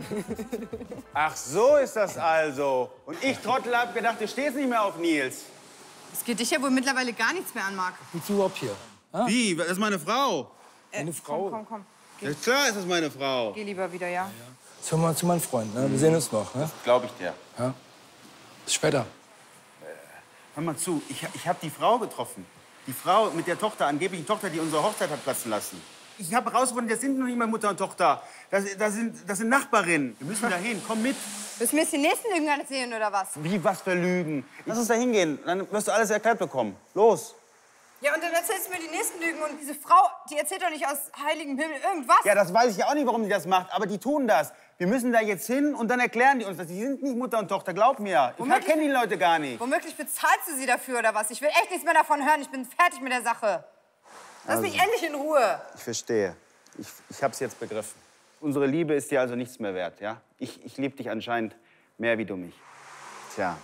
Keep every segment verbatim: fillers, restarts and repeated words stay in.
Ach, so ist das also. Und ich, Trottel, hab gedacht, du stehst nicht mehr auf Nils. Es geht dich ja wohl mittlerweile gar nichts mehr an, Marc. Bist du überhaupt hier? Ha? Wie? Das ist meine Frau. Meine Frau? Komm, komm, komm. Ja, klar ist das meine Frau. Geh lieber wieder, ja? Jetzt mal zu meinem Freund, ne? Wir sehen uns noch, ne? Glaube ich dir. Ja? Bis später. Hör mal zu, ich, ich habe die Frau getroffen. Die Frau mit der Tochter, angeblichen Tochter, die unsere Hochzeit hat platzen lassen. Ich habe herausgefunden, das sind noch nicht mal Mutter und Tochter. Das, das, sind, das sind Nachbarinnen. Wir müssen da hin. Komm mit. Willst du mir jetzt die nächsten Lügen erzählen, oder was? Wie, was für Lügen? Lass uns da hingehen. Dann wirst du alles erklärt bekommen. Los. Ja, und dann erzählst du mir die nächsten Lügen. Und diese Frau, die erzählt doch nicht aus heiligem Himmel irgendwas. Ja, das weiß ich ja auch nicht, warum die das macht. Aber die tun das. Wir müssen da jetzt hin und dann erklären die uns das. Die sind nicht Mutter und Tochter, glaub mir. Ich kenne die Leute gar nicht. Womöglich bezahlst du sie dafür, oder was? Ich will echt nichts mehr davon hören. Ich bin fertig mit der Sache. Lass Also, mich endlich in Ruhe. Ich verstehe. Ich, ich hab's jetzt begriffen. Unsere Liebe ist dir also nichts mehr wert, ja? Ich, ich liebe dich anscheinend mehr wie du mich. Tja.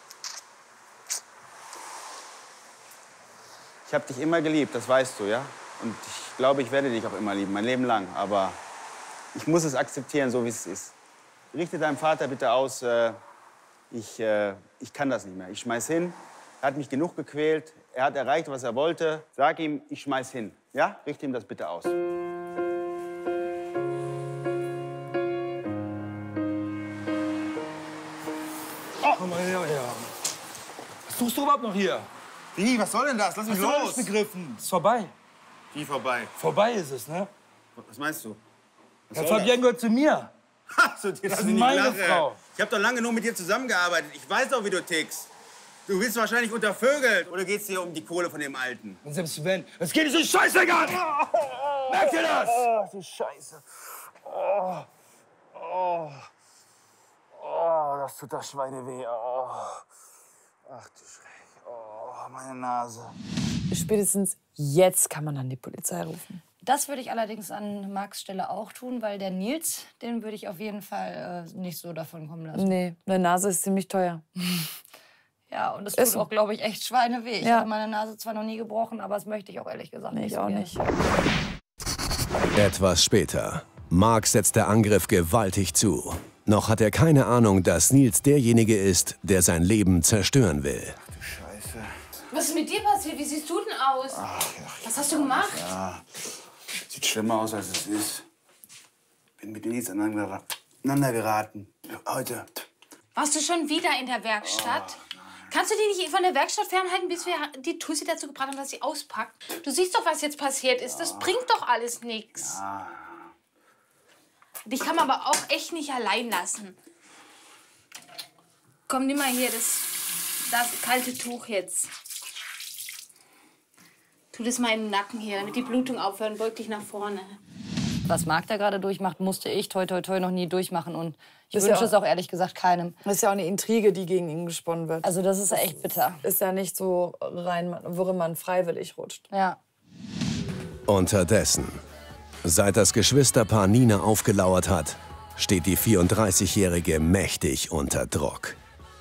Ich habe dich immer geliebt, das weißt du, ja? Und ich glaube, ich werde dich auch immer lieben, mein Leben lang. Aber ich muss es akzeptieren, so wie es ist. Richte deinem Vater bitte aus, äh, ich, äh, ich kann das nicht mehr. Ich schmeiß hin. Er hat mich genug gequält. Er hat erreicht, was er wollte. Sag ihm, ich schmeiß hin. Ja? Richte ihm das bitte aus. Komm mal her, ja. Was tust du überhaupt noch hier? Wie, was soll denn das? Lass mich Hast du los. alles begriffen? Ist vorbei. Wie vorbei? Vorbei ist es, ne? Was meinst du? Was Herr soll Fabienne gehört zu mir. das? Ha, so, dir Das lass ist ich nicht meine lachen. Frau. Ich habe doch lange nur mit dir zusammengearbeitet. Ich weiß doch, wie du tickst. Du bist wahrscheinlich untervögelt. Oder geht's dir um die Kohle von dem Alten? Und selbst wenn, es geht diese Scheiße gar nicht. Merkt ihr das? Oh, du Scheiße. Oh, oh, oh, das tut das Schweine weh. Oh. Ach du Schreck. Oh, meine Nase. Spätestens jetzt kann man dann die Polizei rufen. Das würde ich allerdings an Marcs Stelle auch tun, weil der Nils, den würde ich auf jeden Fall äh, nicht so davon kommen lassen. Nee, eine Nase ist ziemlich teuer. Ja, und es tut Ist so. auch, glaube ich, echt schweineweh. Ich Ja. habe meine Nase zwar noch nie gebrochen, aber das möchte ich auch ehrlich gesagt Nee, nicht. ich so auch gerne. nicht. Etwas später. Marc setzt der Angriff gewaltig zu. Noch hat er keine Ahnung, dass Nils derjenige ist, der sein Leben zerstören will. Du Scheiße. Was ist mit dir passiert? Wie siehst du denn aus? Ach, ja, Was hast du gemacht? Ja, sieht schlimmer aus, als es ist. Bin mit Nils aneinander aneinander geraten. Heute. Warst du schon wieder in der Werkstatt? Kannst du die nicht von der Werkstatt fernhalten, bis wir die Tussi dazu gebracht haben, dass sie auspackt? Du siehst doch, was jetzt passiert ist. Das bringt doch alles nichts. Ja. Dich kann man aber auch echt nicht allein lassen. Komm, nimm mal hier das, das kalte Tuch jetzt. Tu das mal im Nacken hier, damit die Blutung aufhört. Beug dich nach vorne. Was Marc da gerade durchmacht, musste ich toi toi toi noch nie durchmachen. Und ich Ist wünsche ja es auch ehrlich gesagt keinem. Das ist ja auch eine Intrige, die gegen ihn gesponnen wird. Also das ist echt bitter. Ist ja nicht so rein, worin man freiwillig rutscht. Ja. Unterdessen. Seit das Geschwisterpaar Nina aufgelauert hat, steht die vierunddreißigjährige mächtig unter Druck.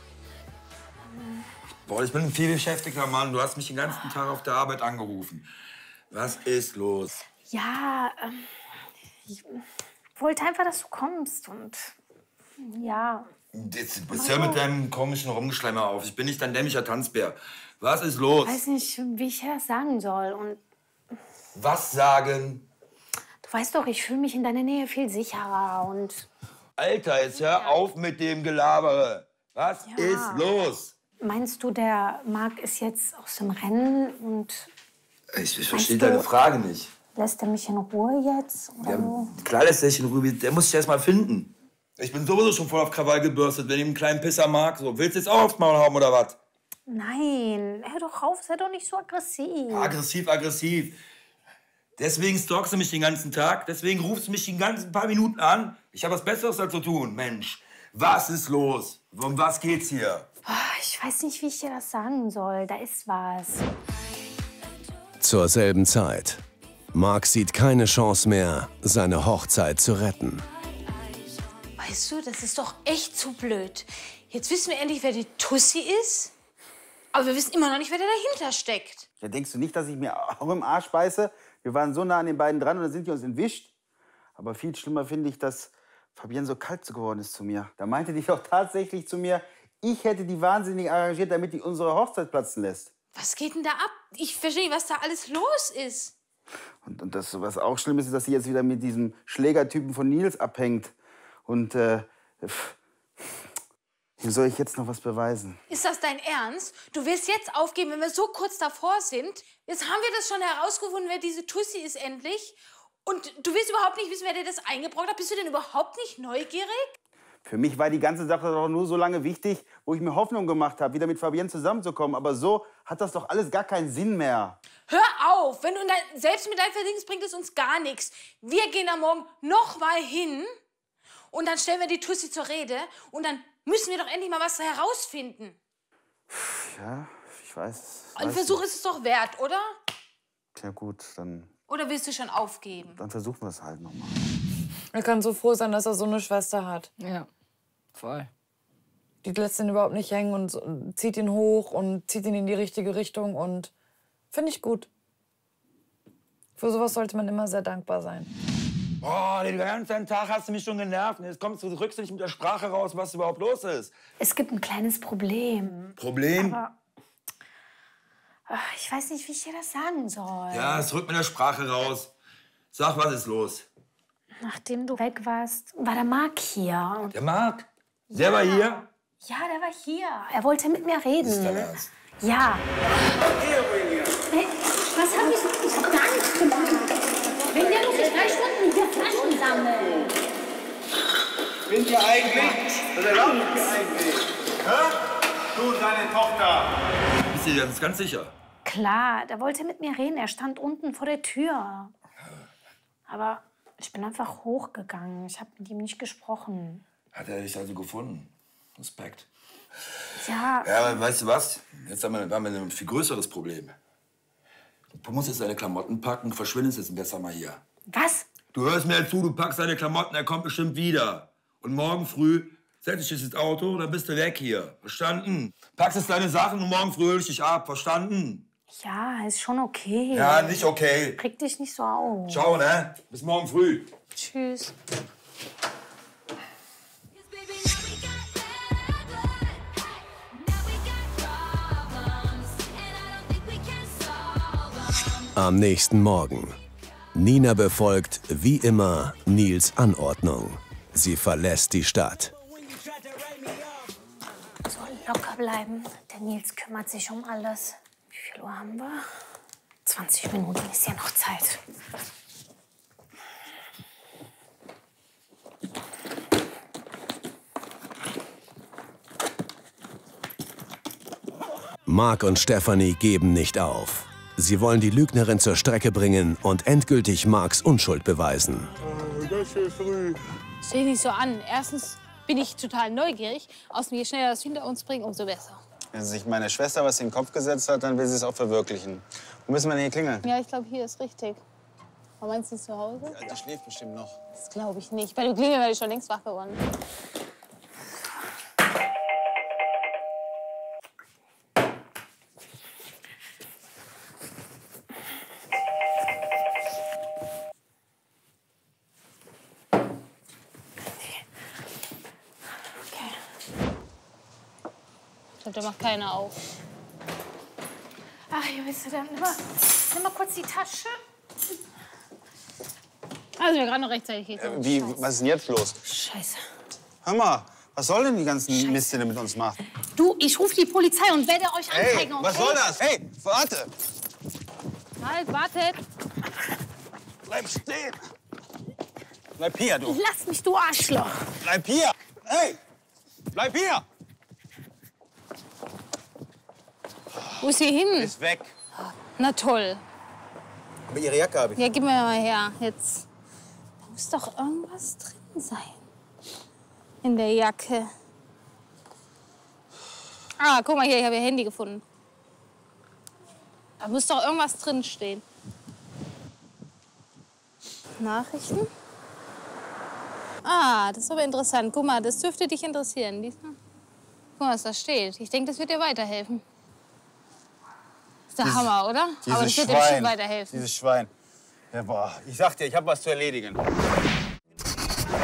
Boah, ich bin ein viel beschäftigter Mann. Du hast mich den ganzen Tag auf der Arbeit angerufen. Was ist los? Ja, ähm, ich wollte einfach, dass du kommst und ja. Jetzt hör mit deinem komischen Rumgeschleimer auf. Ich bin nicht dein dämlicher Tanzbär. Was ist los? Ich weiß nicht, wie ich dir das sagen soll. Und Was sagen? du weißt doch, ich fühle mich in deiner Nähe viel sicherer und Alter, jetzt hör auf mit dem Gelabere. Was Ja. ist los? meinst du, der Marc ist jetzt aus dem Rennen und Ich, ich verstehe Weißt du- deine Frage nicht. lässt er mich in Ruhe jetzt? Oder Ja, so? klar lässt er sich in Ruhe. Der muss sich erst mal finden. Ich bin sowieso schon voll auf Krawall gebürstet, wenn ich einen kleinen Pisser mag. So, willst du jetzt auch aufs Maul haben oder was? Nein, hör doch auf, sei doch nicht so aggressiv. Aggressiv, aggressiv. Deswegen stalkst du mich den ganzen Tag. Deswegen rufst du mich die ganzen paar Minuten an. Ich habe was Besseres als zu tun, Mensch. Was ist los? Um was geht's hier? Ah, Ich weiß nicht, wie ich dir das sagen soll. Da ist was. Zur selben Zeit. Marc sieht keine Chance mehr, seine Hochzeit zu retten. Weißt du, das ist doch echt zu blöd. Jetzt wissen wir endlich, wer die Tussi ist. Aber wir wissen immer noch nicht, wer da dahinter steckt. Ja, denkst du nicht, dass ich mir auch im Arsch beiße? Wir waren so nah an den beiden dran und dann sind die uns entwischt. Aber viel schlimmer finde ich, dass Fabienne so kalt geworden ist zu mir. Da meinte die doch tatsächlich zu mir, ich hätte die wahnsinnig arrangiert, damit die unsere Hochzeit platzen lässt. Was geht denn da ab? Ich verstehe nicht, was da alles los ist. Und, und das, was auch schlimm ist, ist, dass sie jetzt wieder mit diesem Schlägertypen von Nils abhängt. Und äh, wie soll ich jetzt noch was beweisen? Ist das dein Ernst? Du willst jetzt aufgeben, wenn wir so kurz davor sind? Jetzt haben wir das schon herausgefunden, wer diese Tussi ist endlich. Und du willst überhaupt nicht wissen, wer dir das eingebrockt hat? Bist du denn überhaupt nicht neugierig? Für mich war die ganze Sache doch nur so lange wichtig, wo ich mir Hoffnung gemacht habe, wieder mit Fabienne zusammenzukommen. Aber so hat das doch alles gar keinen Sinn mehr. Hör auf! Wenn du dein, selbst mit deinem Verdienst bringt es uns gar nichts. Wir gehen da morgen noch mal hin und dann stellen wir die Tussi zur Rede und dann müssen wir doch endlich mal was herausfinden. Ja, ich weiß. Ein Versuch ist es doch wert, oder? Ja gut, dann, Oder willst du schon aufgeben? dann versuchen wir es halt noch mal. Er kann so froh sein, dass er so eine Schwester hat. Ja, voll. Die lässt ihn überhaupt nicht hängen und so- zieht ihn hoch und zieht ihn in die richtige Richtung. Und finde ich gut. Für sowas sollte man immer sehr dankbar sein. Oh, den ganzen Tag hast du mich schon genervt. Und jetzt kommst du, rückst du nicht mit der Sprache raus, was überhaupt los ist. Es gibt ein kleines Problem. Problem? Aber ach, ich weiß nicht, wie ich dir das sagen soll. Ja, es rückt mit der Sprache raus. Sag, was ist los? Nachdem du weg warst, war der Marc hier. Und Der Marc? Der war hier? ja, der war hier. Er wollte mit mir reden. Ist der Ernst? Ja. Hey, was hab ich? Ich hab gar nichts gemacht. Wenn der muss ich drei Stunden hier Flaschen sammeln. Bin ihr eigentlich? Was erlaubt ihr eigentlich? Hä? Du und deine Tochter. Bist du dir das ganz sicher? Klar, der wollte mit mir reden. Er stand unten vor der Tür. Aber ich bin einfach hochgegangen. Ich habe mit ihm nicht gesprochen. Hat er dich also gefunden? Respekt. Ja, Ja, aber weißt du was? Jetzt haben wir, haben wir ein viel größeres Problem. Du musst jetzt deine Klamotten packen, verschwindest jetzt besser mal hier. was? Du hörst mir zu, du packst deine Klamotten, er kommt bestimmt wieder. Und morgen früh setz dich ins Auto, dann bist du weg hier. Verstanden? Packst jetzt deine Sachen und morgen früh hol ich dich ab. Verstanden? Ja, ist schon okay. Ja, nicht okay. Reg dich nicht so auf. Ciao, ne? Bis morgen früh. Tschüss. Am nächsten Morgen. Nina befolgt, wie immer, Nils Anordnung. Sie verlässt die Stadt. So locker bleiben. Der Nils kümmert sich um alles. Wie viel Uhr haben wir? zwanzig Minuten ist ja noch Zeit. Marc und Stefanie geben nicht auf. Sie wollen die Lügnerin zur Strecke bringen und endgültig Marcs Unschuld beweisen. Stell dich nicht so an. Erstens bin ich total neugierig. Außerdem, je schneller das hinter uns bringt, umso besser. Wenn sich meine Schwester was in den Kopf gesetzt hat, dann will sie es auch verwirklichen. Wo müssen wir denn hier klingeln? Ja, ich glaube, hier ist richtig. Aber meinst du, sie ist zu Hause? Die Alte schläft bestimmt noch. Das glaube ich nicht. Bei dem Klingeln wäre ich schon längst wach geworden. Ich glaube, da macht keiner auf. Ach, hier bist du dann. Nimm mal, nimm mal kurz die Tasche. Also, wir gerade noch rechtzeitig geht's. Äh, wie, was ist denn jetzt los? Scheiße. Hör mal, was soll denn die ganzen Mist, die ihr mit uns macht? Du, ich rufe die Polizei und werde euch anzeigen, okay? was soll das? Hey, warte! Halt, wartet! Bleib stehen! Bleib hier, du! Lass mich, du Arschloch! Bleib hier! Hey! Bleib hier! Wo ist sie hin? Ist weg. Na toll. Aber ihre Jacke habe ich. Ja, gib mir mal her. Jetzt. Da muss doch irgendwas drin sein. In der Jacke. Ah, guck mal hier, ich habe ihr Handy gefunden. Da muss doch irgendwas drin stehen. Nachrichten? Ah, das ist aber interessant. Guck mal, das dürfte dich interessieren. Diesmal. Guck mal, was da steht. Ich denke, das wird dir weiterhelfen. Das ist der Dieses- Hammer, oder? Aber das wird dir bestimmt weiterhelfen. Dieses Schwein. Ja, boah. Ich sag dir, ich habe was zu erledigen.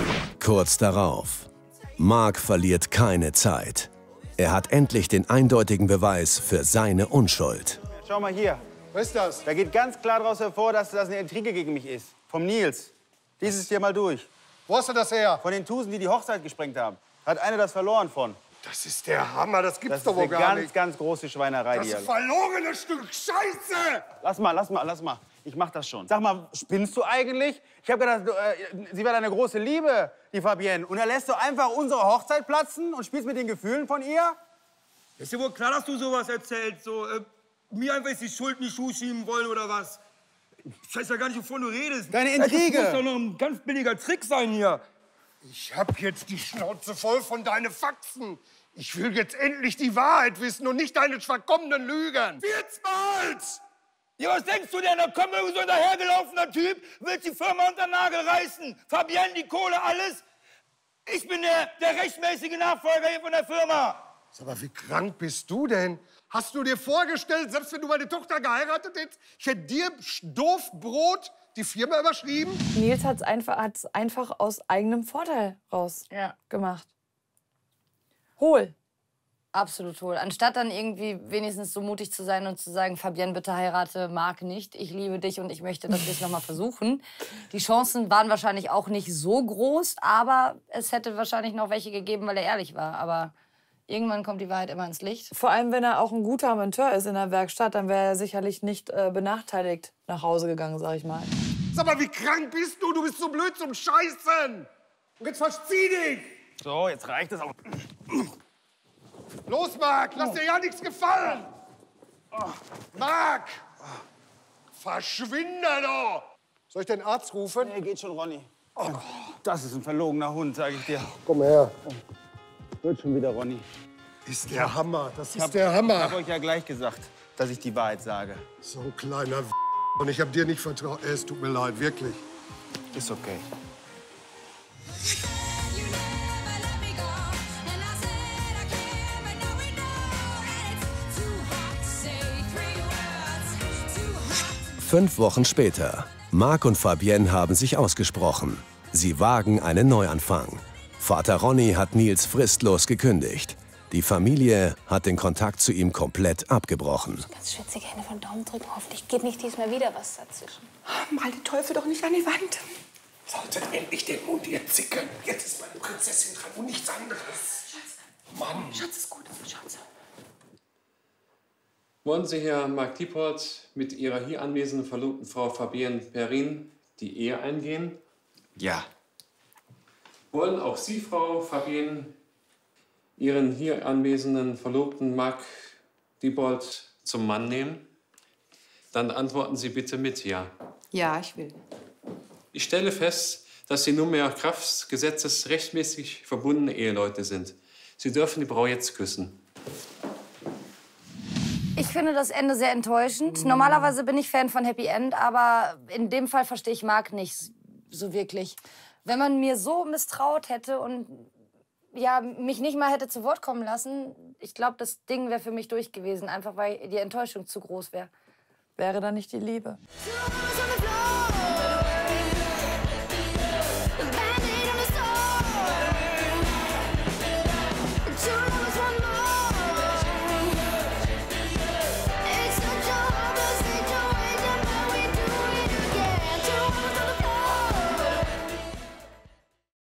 Kurz darauf. Mark verliert keine Zeit. Er hat endlich den eindeutigen Beweis für seine Unschuld. Schau mal hier. Was ist das? Da geht ganz klar daraus hervor, dass das eine Intrige gegen mich ist. Vom Nils. Lies es dir mal durch. Wo hast du das her? Von den Tusen, die die Hochzeit gesprengt haben. Hat einer das verloren von. Das ist der Hammer, das gibt's Das doch ist wohl eine gar ganz, nicht. ganz große Schweinerei. Das die ist hier- ein verlorenes Stück Scheiße! Lass mal, lass mal, lass mal. Ich mach das schon. Sag mal, spinnst du eigentlich? Ich habe gedacht, du, äh, sie wäre deine große Liebe, die Fabienne. Und dann lässt du einfach unsere Hochzeit platzen und spielst mit den Gefühlen von ihr? Ist dir wohl klar, dass du sowas erzählst? So, äh, mir einfach jetzt die Schuld in die Schuhe schieben wollen oder was? Ich weiß ja gar nicht, wovon du redest. Deine Intrige. Das muss doch noch ein ganz billiger Trick sein hier. Ich hab jetzt die Schnauze voll von deinen Faxen. Ich will jetzt endlich die Wahrheit wissen und nicht deine verkommenen Lügen. Viertmals! Ja, was denkst du denn? Da kommt irgend so ein dahergelaufener Typ, will die Firma unter den Nagel reißen. Fabienne, die Kohle, alles. Ich bin der, der rechtmäßige Nachfolger hier von der Firma. Sag mal, wie krank bist du denn? Hast du dir vorgestellt, selbst wenn du meine Tochter geheiratet hättest, ich hätte dir doof Brot die Firma überschrieben? Nils hat es einfach, hat's einfach aus eigenem Vorteil raus Ja. gemacht. Hohl. Absolut hohl. Anstatt dann irgendwie wenigstens so mutig zu sein und zu sagen, Fabienne, bitte heirate Marc nicht. Ich liebe dich und ich möchte, dass wir es noch mal versuchen. Die Chancen waren wahrscheinlich auch nicht so groß, aber es hätte wahrscheinlich noch welche gegeben, weil er ehrlich war. Aber irgendwann kommt die Wahrheit immer ins Licht. Vor allem, wenn er auch ein guter Monteur ist in der Werkstatt, dann wäre er sicherlich nicht äh, benachteiligt nach Hause gegangen, sag ich mal. Sag mal, wie krank bist du? Du bist so blöd zum Scheißen. Und jetzt verzieh dich. So, jetzt reicht es auch. Los, Marc, lass dir ja nichts gefallen. Marc, verschwinde doch. Soll ich den Arzt rufen? Nee, geht schon, Ronny. Oh, das ist ein verlogener Hund, sag ich dir. Komm her. Wird schon wieder, Ronny. Ist der Hammer, das ist hab- der Ich Hammer. habe euch ja gleich gesagt, dass ich die Wahrheit sage. So ein kleiner W. Und ich hab dir nicht vertraut. Es tut mir leid, wirklich. Ist okay. Fünf Wochen später. Marc und Fabienne haben sich ausgesprochen. Sie wagen einen Neuanfang. Vater Ronny hat Nils fristlos gekündigt. Die Familie hat den Kontakt zu ihm komplett abgebrochen. Ganz schwitzige Hände von Daumen drücken. Hoffentlich geht nicht diesmal wieder was dazwischen. Mal den Teufel doch nicht an die Wand. Solltet endlich den Mund ihr zicken. Jetzt ist meine Prinzessin dran und nichts anderes. Schatz. Mann. Schatz ist gut. Schatz. Wollen Sie, Herr Marc Diepold, mit Ihrer hier anwesenden Verlobten Frau Fabienne Perrin die Ehe eingehen? Ja. Wollen auch Sie, Frau Fabienne, Ihren hier anwesenden Verlobten Marc Diepold zum Mann nehmen? Dann antworten Sie bitte mit Ja. Ja, ich will. Ich stelle fest, dass Sie nunmehr Kraft des Gesetzes rechtmäßig verbundene Eheleute sind. Sie dürfen die Braut jetzt küssen. Ich finde das Ende sehr enttäuschend. Normalerweise bin ich Fan von Happy End, aber in dem Fall verstehe ich Marc nicht so wirklich. Wenn man mir so misstraut hätte und ja, mich nicht mal hätte zu Wort kommen lassen, ich glaube, das Ding wäre für mich durch gewesen, einfach weil die Enttäuschung zu groß wäre. Wäre da nicht die Liebe? Two arms on the floor.